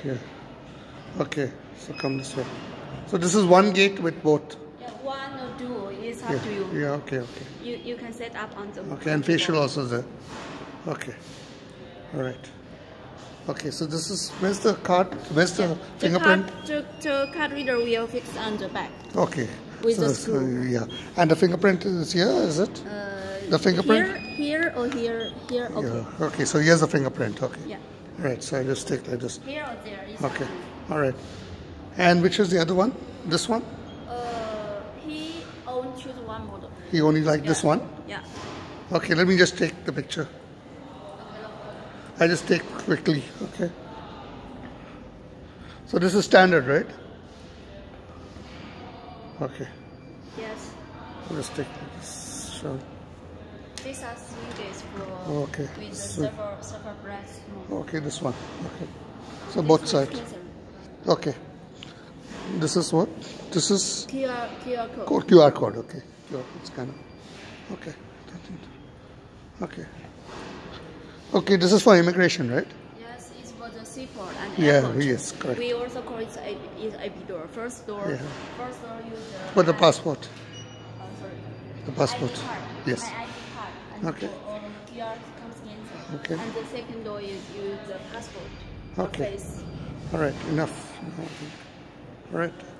here. Okay, so come this way. So this is one gate with both. Yeah, one or two is up to you. Yeah, okay. You can set up on the. Okay, and facial also there. Okay, all right. Okay, so this is, where's the card? Where's the fingerprint? The card reader will fix on the back. Okay. With so the screw. Yeah, and the fingerprint is here, is it? The fingerprint? Here or here? Here, okay. Yeah. Okay, so here's the fingerprint, okay. Yeah. Right, so I just take like this. Here or there is Okay, all right. And which is the other one? This one? He only choose one model. He only like this one? Yeah. Okay, let me just take the picture. I just take quickly, okay. So this is standard, right? Okay. Yes. I'll just take this. Sure. These are switches for Okay. with the So, server brass. okay, this one. Okay. So both sides. Okay. This is what? This is QR code. QR code. Okay. QR code scanner. Okay. Okay. Okay. This is for immigration, right? Yes, it's for the seaport and Yeah. airport. Yes. Correct. We also call it AP door. First door. Yeah. First door use For the passport. Sorry. The passport. ID card. Yes. My ID card. And Okay. all the QR comes in. Okay. And the second door is use the passport. Okay. Face. All right. Enough. All right.